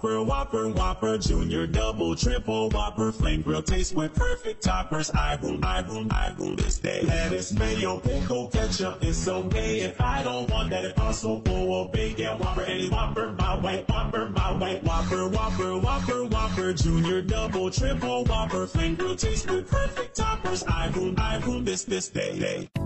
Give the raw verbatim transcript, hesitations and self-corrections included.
Whopper, Whopper, Whopper, Junior, Double, Triple, Whopper, Flame Grill taste with perfect toppers. I rule, I rule, I rule this day. Lettuce, mayo, pickle, ketchup is okay. If I don't want that, it's also full of bacon. Whopper, any Whopper, my way, Whopper, my way. Whopper, Whopper, Whopper, Whopper, Junior, Double, Triple, Whopper, Flame Grill taste with perfect toppers. I rule, I rule this, this day. day.